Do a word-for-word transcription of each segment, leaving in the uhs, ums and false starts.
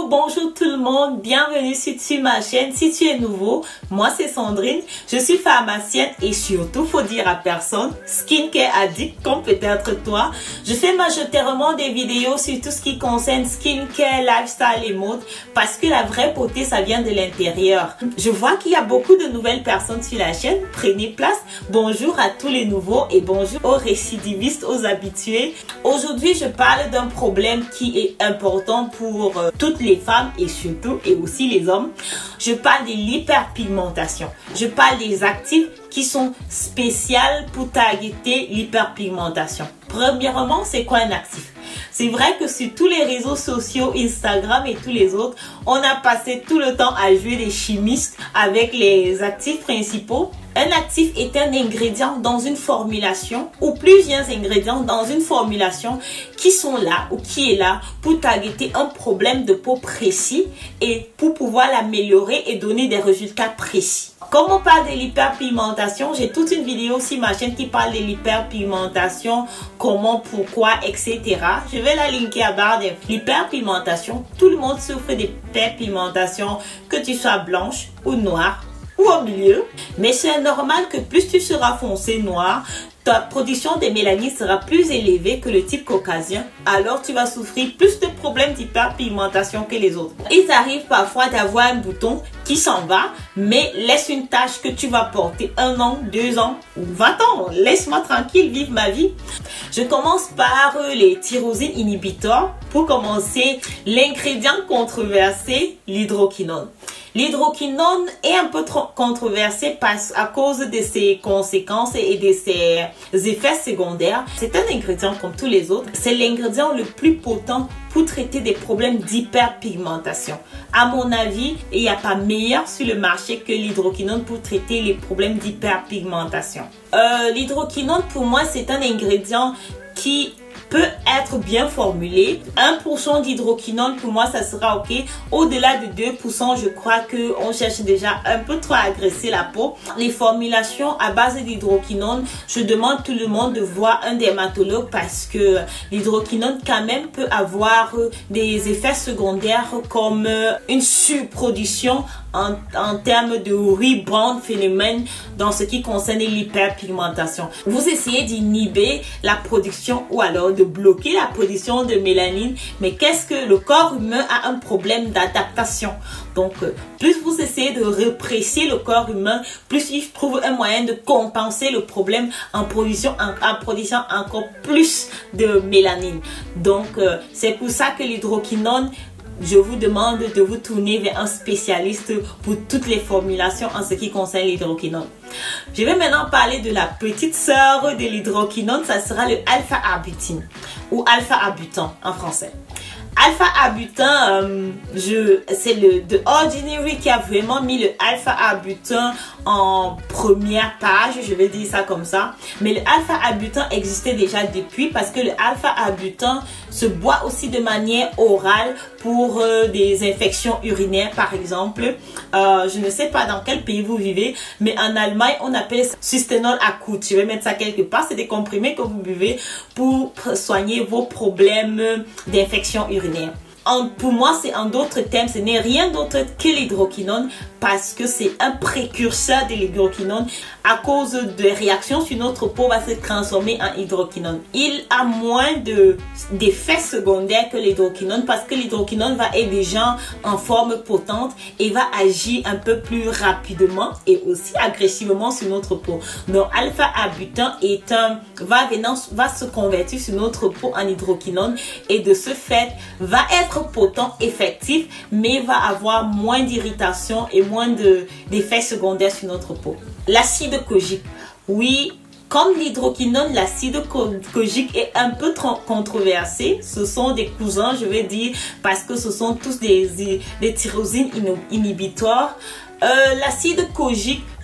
Bonjour, bonjour tout le monde, bienvenue sur, sur ma chaîne. Si tu es nouveau, moi c'est Sandrine, je suis pharmacienne et surtout, faut dire à personne, skincare addict comme peut-être toi. Je fais majoritairement des vidéos sur tout ce qui concerne skincare, lifestyle et mode parce que la vraie beauté ça vient de l'intérieur. Je vois qu'il y a beaucoup de nouvelles personnes sur la chaîne, prenez place. Bonjour à tous les nouveaux et bonjour aux récidivistes, aux habitués. Aujourd'hui, je parle d'un problème qui est important pour euh, toutes les femmes et surtout et aussi les hommes. Je parle de l'hyperpigmentation. Je parle des actifs qui sont spéciales pour targeter l'hyperpigmentation. Premièrement, c'est quoi un actif? C'est vrai que sur tous les réseaux sociaux, Instagram et tous les autres, on a passé tout le temps à jouer des chimistes avec les actifs principaux. Un actif est un ingrédient dans une formulation ou plusieurs ingrédients dans une formulation qui sont là ou qui est là pour targeter un problème de peau précis et pour pouvoir l'améliorer et donner des résultats précis. Comme on parle de l'hyperpigmentation, j'ai toute une vidéo sur ma chaîne qui parle de l'hyperpigmentation, comment, pourquoi, et cetera. Je vais la linker à barre de l'hyperpigmentation. Tout le monde souffre d'hyperpigmentation, que tu sois blanche ou noire ou au milieu, mais c'est normal que plus tu seras foncé noir, ta production de mélanine sera plus élevée que le type caucasien, alors tu vas souffrir plus de problèmes d'hyperpigmentation que les autres. Il t'arrive parfois d'avoir un bouton qui s'en va, mais laisse une tâche que tu vas porter un an, deux ans ou vingt ans. Laisse-moi tranquille vivre ma vie. Je commence par les tyrosine inhibiteurs. Pour commencer, l'ingrédient controversé, l'hydroquinone. L'hydroquinone est un peu trop controversé parce, à cause de ses conséquences et de ses effets secondaires. C'est un ingrédient comme tous les autres. C'est l'ingrédient le plus potent pour traiter des problèmes d'hyperpigmentation. À mon avis, il n'y a pas meilleur sur le marché que l'hydroquinone pour traiter les problèmes d'hyperpigmentation. Euh, l'hydroquinone, pour moi, c'est un ingrédient qui peut être bien formulé. un pour cent d'hydroquinone, pour moi, ça sera ok. Au-delà de deux pour cent, je crois qu'on cherche déjà un peu trop à agresser la peau. Les formulations à base d'hydroquinone, je demande tout le monde de voir un dermatologue parce que l'hydroquinone quand même peut avoir des effets secondaires comme une surproduction en, en termes de rebound phénomène dans ce qui concerne l'hyperpigmentation. Vous essayez d'inhiber la production ou alors de bloquer la production de mélanine, mais qu'est-ce que le corps humain a un problème d'adaptation. Donc, plus vous essayez de répresser le corps humain, plus il trouve un moyen de compenser le problème en produisant, en, en produisant encore plus de mélanine. Donc, euh, c'est pour ça que l'hydroquinone, je vous demande de vous tourner vers un spécialiste pour toutes les formulations en ce qui concerne l'hydroquinone. Je vais maintenant parler de la petite sœur de l'hydroquinone, ça sera le alpha-arbutin ou alpha-arbutin en français. Alpha-arbutin, euh, je c'est le The Ordinary qui a vraiment mis le alpha-arbutin en première page, je vais dire ça comme ça. Mais le alpha-arbutin existait déjà depuis parce que le alpha-arbutin se boit aussi de manière orale pour euh, des infections urinaires par exemple. Euh, je ne sais pas dans quel pays vous vivez, mais en Allemagne on appelle ça Sustenol akut. Je vais mettre ça quelque part, c'est des comprimés que vous buvez pour soigner vos problèmes d'infection urinaire. En, pour moi, c'est en d'autres termes, ce n'est rien d'autre que l'hydroquinone parce que c'est un précurseur de l'hydroquinone. À cause de réactions sur notre peau, va se transformer en hydroquinone. Il a moins de d'effets secondaires que l'hydroquinone parce que l'hydroquinone va être déjà en forme potente et va agir un peu plus rapidement et aussi agressivement sur notre peau. Donc, alpha-arbutin est un va venant va se convertir sur notre peau en hydroquinone et de ce fait va être potent, effectif, mais va avoir moins d'irritation et moins de d'effets secondaires sur notre peau. L'acide kojique, oui, comme l'hydroquinone, l'acide kojique est un peu controversé. Ce sont des cousins, je vais dire, parce que ce sont tous des, des tyrosine inhibiteurs. Euh, l'acide kojique,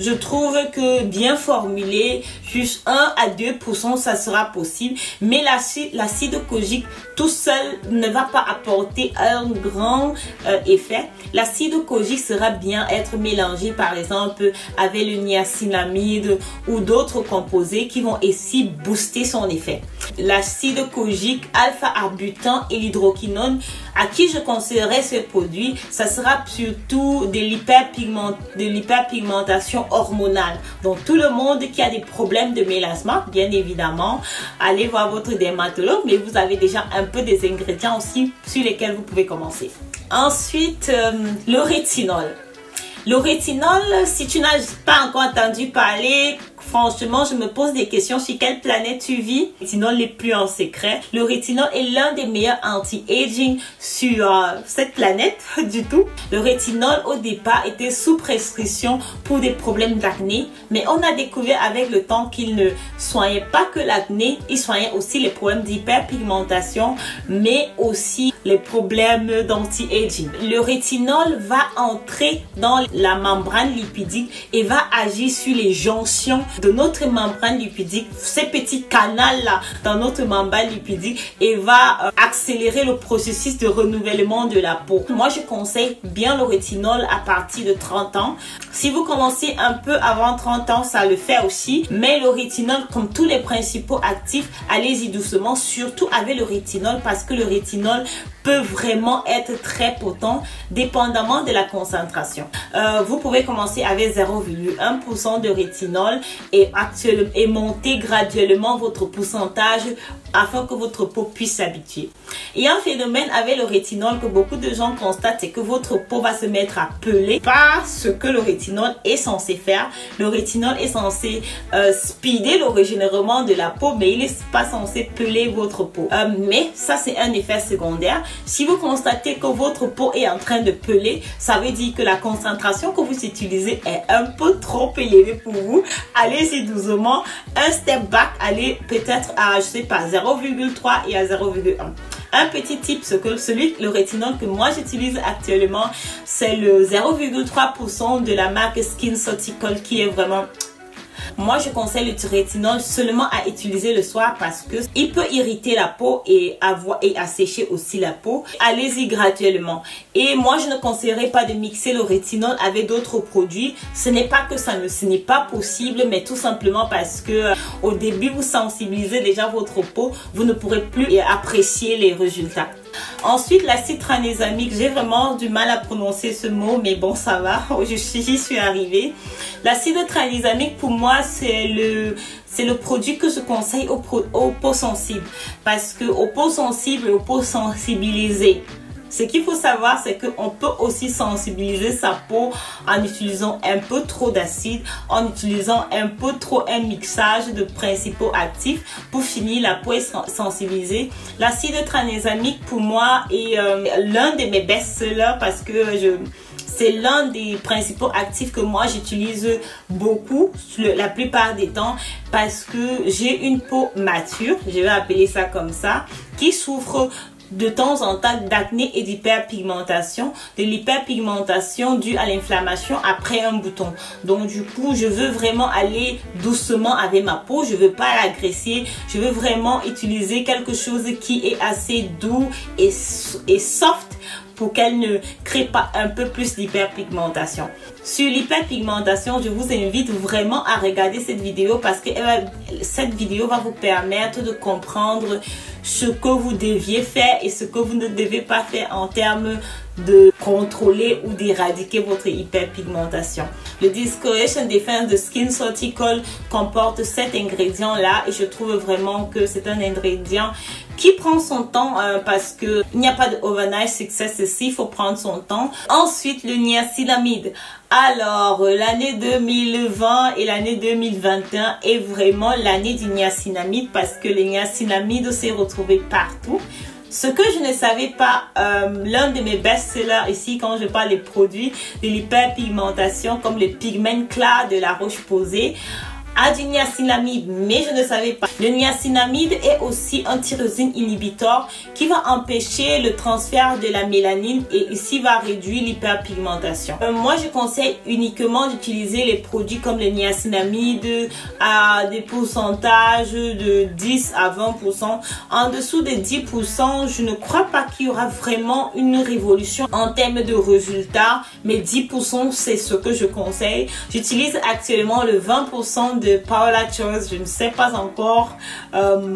Je trouve que bien formulé, juste un à deux pour cent, ça sera possible. Mais l'acide kojique tout seul ne va pas apporter un grand euh, effet. L'acide kojique sera bien être mélangé par exemple avec le niacinamide ou d'autres composés qui vont aussi booster son effet. L'acide kojique, alpha-arbutan et l'hydroquinone, à qui je conseillerais ce produit, ça sera surtout de l'hyperpigment, de l'hyperpigmentation hormonale. Donc tout le monde qui a des problèmes de mélasma, bien évidemment, allez voir votre dermatologue, mais vous avez déjà un peu des ingrédients aussi sur lesquels vous pouvez commencer. Ensuite, euh, le rétinol. Le rétinol, si tu n'as pas encore entendu parler, franchement, je me pose des questions sur quelle planète tu vis. Le rétinol n'est plus en secret. Le rétinol est l'un des meilleurs anti-aging sur euh, cette planète du tout. Le rétinol, au départ, était sous prescription pour des problèmes d'acné. Mais on a découvert avec le temps qu'il ne soignait pas que l'acné, il soignait aussi les problèmes d'hyperpigmentation, mais aussi les problèmes d'anti-aging. Le rétinol va entrer dans la membrane lipidique et va agir sur les jonctions de notre membrane lipidique, ces petits canaux là dans notre membrane lipidique, et va euh, accélérer le processus de renouvellement de la peau. Moi je conseille bien le rétinol à partir de trente ans. Si vous commencez un peu avant trente ans, ça le fait aussi, mais le rétinol, comme tous les principaux actifs, allez-y doucement, surtout avec le rétinol, parce que le rétinol peut vraiment être très potent dépendamment de la concentration. Euh, vous pouvez commencer avec zéro virgule un pour cent de rétinol et, actuellement, et monter graduellement votre pourcentage afin que votre peau puisse s'habituer. Il y a un phénomène avec le rétinol que beaucoup de gens constatent, c'est que votre peau va se mettre à peler. Pas ce que le rétinol est censé faire. Le rétinol est censé euh, speeder le régénération de la peau, mais il n'est pas censé peler votre peau. Euh, mais ça, c'est un effet secondaire. Si vous constatez que votre peau est en train de peler, ça veut dire que la concentration que vous utilisez est un peu trop élevée pour vous. Allez-y doucement, un step back, allez peut-être à, je sais pas, zéro virgule trois et à zéro virgule un. Un petit tip, ce que celui, le rétinol que moi j'utilise actuellement, c'est le zéro virgule trois pour cent de la marque SkinCeuticals qui est vraiment... Moi, je conseille le rétinol seulement à utiliser le soir parce que il peut irriter la peau et avoir et assécher aussi la peau. Allez-y graduellement. Et moi, je ne conseillerais pas de mixer le rétinol avec d'autres produits. Ce n'est pas que ça ne ce n'est pas possible, mais tout simplement parce que euh, au début, vous sensibilisez déjà votre peau, vous ne pourrez plus apprécier les résultats. Ensuite, l'acide tranexamique, j'ai vraiment du mal à prononcer ce mot, mais bon, ça va, j'y suis, suis arrivée. L'acide tranexamique, pour moi, c'est le, c'est le produit que je conseille aux, aux peaux sensibles. Parce que aux peaux sensibles et aux peaux sensibilisées, ce qu'il faut savoir, c'est qu'on peut aussi sensibiliser sa peau en utilisant un peu trop d'acide, en utilisant un peu trop un mixage de principaux actifs. Pour finir, la peau est sensibilisée. L'acide tranexamique, pour moi, est euh, l'un de mes best-sellers parce que je... c'est l'un des principaux actifs que moi j'utilise beaucoup la plupart des temps parce que j'ai une peau mature, je vais appeler ça comme ça, qui souffre de temps en temps d'acné et d'hyperpigmentation, de l'hyperpigmentation due à l'inflammation après un bouton. Donc du coup, je veux vraiment aller doucement avec ma peau, je veux pas l'agresser, je veux vraiment utiliser quelque chose qui est assez doux et, et soft pour qu'elle ne crée pas un peu plus d'hyperpigmentation. Sur l'hyperpigmentation, je vous invite vraiment à regarder cette vidéo parce que euh, cette vidéo va vous permettre de comprendre ce que vous deviez faire et ce que vous ne devez pas faire en termes de contrôler ou d'éradiquer votre hyperpigmentation. Le Discoloration Defense de SkinCeuticals comporte cet ingrédient là et je trouve vraiment que c'est un ingrédient qui prend son temps euh, parce que il n'y a pas de overnight success ici, il faut prendre son temps. Ensuite, le niacinamide. Alors, euh, l'année deux mille vingt et l'année deux mille vingt et un est vraiment l'année du niacinamide parce que le niacinamide s'est retrouvé partout. Ce que je ne savais pas, euh, l'un de mes best-sellers ici, quand je parle des produits de l'hyperpigmentation, comme le pigment clair de la Roche-Posay, a du niacinamide, mais je ne savais pas. Le niacinamide est aussi un tyrosine inhibiteur qui va empêcher le transfert de la mélanine et ici va réduire l'hyperpigmentation. Euh, moi, je conseille uniquement d'utiliser les produits comme le niacinamide à des pourcentages de dix à vingt pour cent. En dessous de dix pour cent, je ne crois pas qu'il y aura vraiment une révolution en termes de résultats, mais dix pour cent c'est ce que je conseille. J'utilise actuellement le vingt pour cent de Paola Choice. Je ne sais pas encore euh,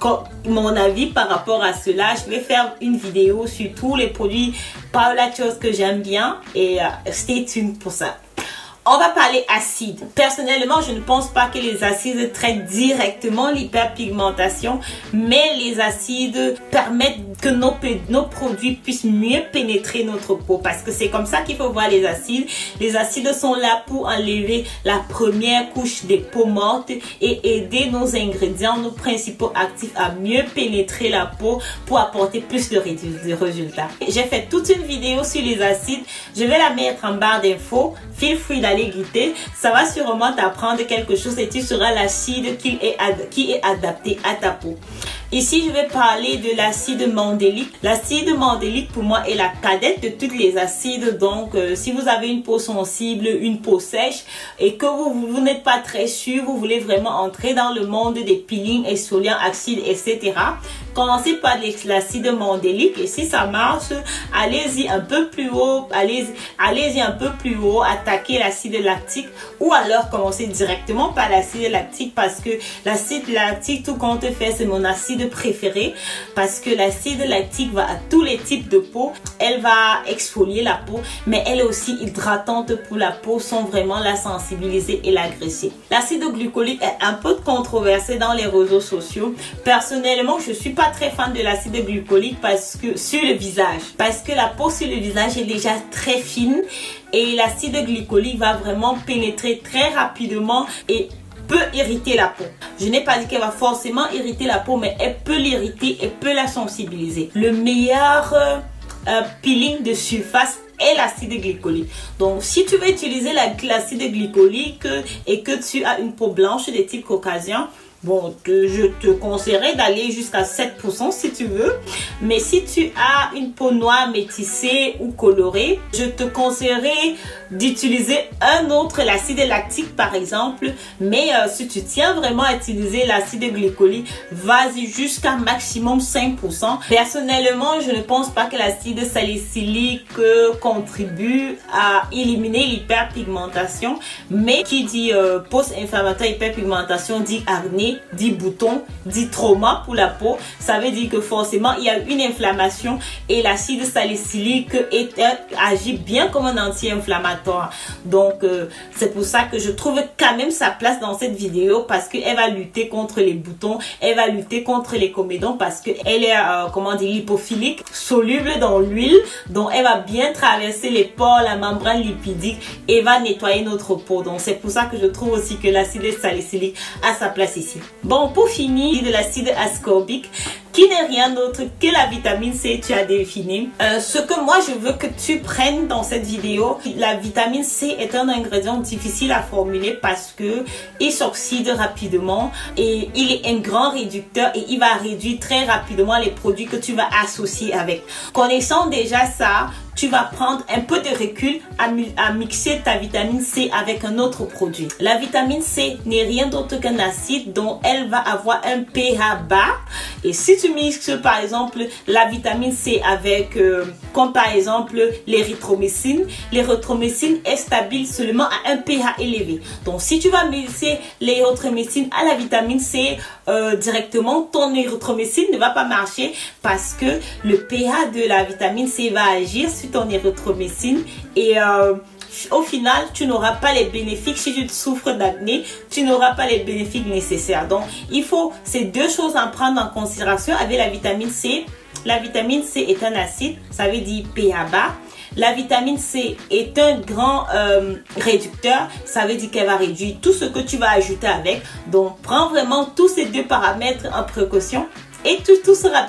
mon avis par rapport à cela. Je vais faire une vidéo sur tous les produits Paola Choice que j'aime bien et euh, stay tuned pour ça. On va parler acide. Personnellement, je ne pense pas que les acides traitent directement l'hyperpigmentation, mais les acides permettent que nos, nos produits puissent mieux pénétrer notre peau, parce que c'est comme ça qu'il faut voir les acides. Les acides sont là pour enlever la première couche des peaux mortes et aider nos ingrédients, nos principaux actifs à mieux pénétrer la peau pour apporter plus de résultats. J'ai fait toute une vidéo sur les acides. Je vais la mettre en barre d'infos. Feel free d'aller guetter, ça va sûrement t'apprendre quelque chose et tu sauras l'acide qui est, qui est adapté à ta peau. Ici, je vais parler de l'acide mandélique. L'acide mandélique, pour moi, est la cadette de tous les acides. Donc, euh, si vous avez une peau sensible, une peau sèche et que vous, vous, vous n'êtes pas très sûr, vous voulez vraiment entrer dans le monde des peelings, exfoliants, acides, et cetera. Commencez par l'acide mandélique et si ça marche, allez-y un peu plus haut, allez-y allez-y un peu plus haut, attaquez l'acide lactique ou alors commencez directement par l'acide lactique parce que l'acide lactique, tout compte fait, c'est mon acide préféré parce que l'acide lactique va à tous les types de peau. Elle va exfolier la peau, mais elle est aussi hydratante pour la peau sans vraiment la sensibiliser et l'agresser. L'acide glycolique est un peu controversé dans les réseaux sociaux. Personnellement, je suis pas très fan de l'acide glycolique parce que sur le visage, parce que la peau sur le visage est déjà très fine et l'acide glycolique va vraiment pénétrer très rapidement et peut irriter la peau. Je n'ai pas dit qu'elle va forcément irriter la peau, mais elle peut l'irriter et peut la sensibiliser. Le meilleur euh, euh, peeling de surface est l'acide glycolique. Donc, si tu veux utiliser l'acide glycolique et que tu as une peau blanche de type caucasien, bon, te, je te conseillerais d'aller jusqu'à sept pour cent si tu veux. Mais si tu as une peau noire métissée ou colorée, je te conseillerais d'utiliser un autre, l'acide lactique par exemple. Mais euh, si tu tiens vraiment à utiliser l'acide glycolique, vas-y jusqu'à maximum cinq pour cent. Personnellement, je ne pense pas que l'acide salicylique euh, contribue à éliminer l'hyperpigmentation. Mais qui dit euh, post-inflammatoire hyperpigmentation dit acné, dit bouton, dit trauma pour la peau. Ça veut dire que forcément il y a une inflammation et l'acide salicylique est, agit bien comme un anti-inflammatoire. Donc euh, c'est pour ça que je trouve quand même sa place dans cette vidéo parce qu'elle va lutter contre les boutons, elle va lutter contre les comédons parce qu'elle est euh, comment dire lipophilique, soluble dans l'huile, donc elle va bien traverser les pores, la membrane lipidique et va nettoyer notre peau. Donc c'est pour ça que je trouve aussi que l'acide salicylique a sa place ici. Bon, pour finir, de l'acide ascorbique qui n'est rien d'autre que la vitamine C, tu as défini. Euh, ce que moi je veux que tu prennes dans cette vidéo, la vitamine C est un ingrédient difficile à formuler parce que il s'oxyde rapidement et il est un grand réducteur et il va réduire très rapidement les produits que tu vas associer avec. Connaissant déjà ça, tu vas prendre un peu de recul à, à mixer ta vitamine C avec un autre produit. La vitamine C n'est rien d'autre qu'un acide dont elle va avoir un pH bas. Et si tu mixes par exemple la vitamine C avec, euh, comme par exemple l'érythromycine, l'érythromycine est stable seulement à un pH élevé. Donc si tu vas mixer l'érythromycine à la vitamine C euh, directement, ton érythromycine ne va pas marcher parce que le pH de la vitamine C va agir sur ton érythromycine et euh, au final, tu n'auras pas les bénéfices. Si tu souffres d'acné, tu n'auras pas les bénéfices nécessaires. Donc, il faut ces deux choses à prendre en considération avec la vitamine C. La vitamine C est un acide, ça veut dire pH bas. La vitamine C est un grand euh, réducteur, ça veut dire qu'elle va réduire tout ce que tu vas ajouter avec. Donc, prends vraiment tous ces deux paramètres en précaution et tout, tout sera bien.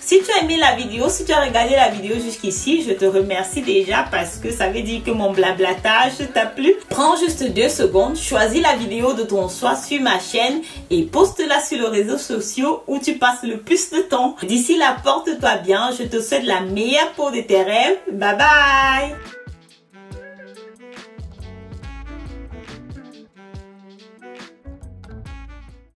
Si tu as aimé la vidéo, si tu as regardé la vidéo jusqu'ici, je te remercie déjà parce que ça veut dire que mon blablatage t'a plu. Prends juste deux secondes, choisis la vidéo de ton choix sur ma chaîne et poste-la sur les réseaux sociaux où tu passes le plus de temps. D'ici là, porte-toi bien. Je te souhaite la meilleure peau de tes rêves. Bye bye!